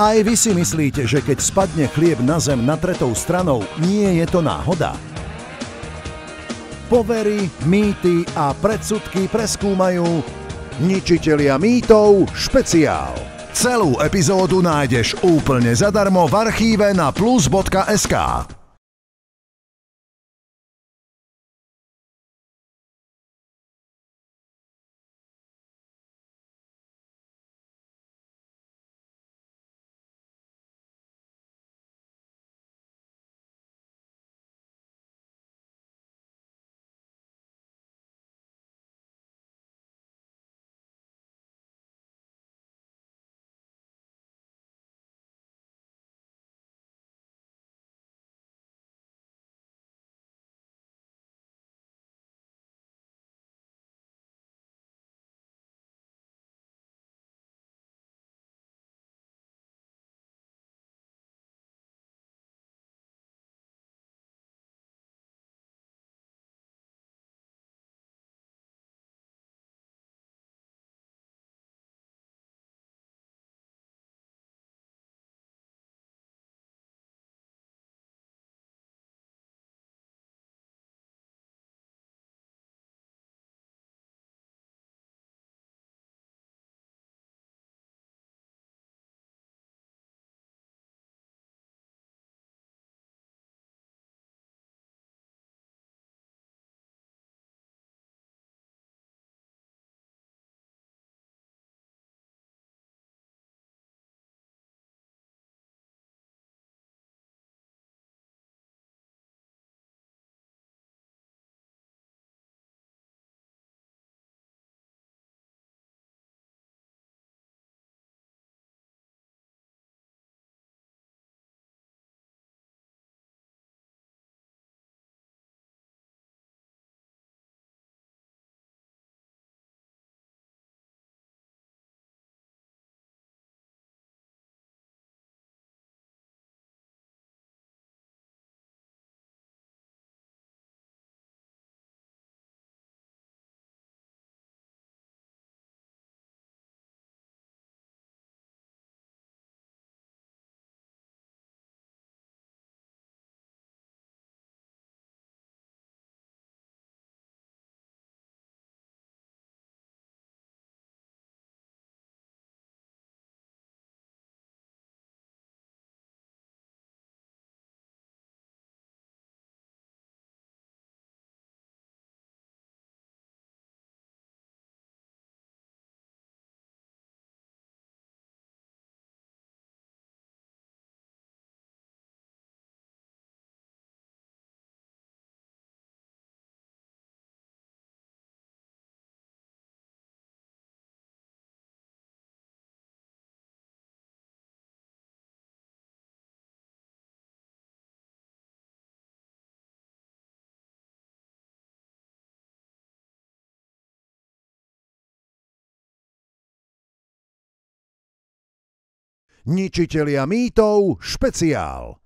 Aj vy si myslíte, že keď spadne chlieb na zem natretou stranou, nie je to náhoda? Povery, mýty a predsudky preskúmajú Ničitelia mýtov špeciál. Celú epizódu nájdeš úplne zadarmo v archíve na plus.sk. Ničitelia mýtov špeciál.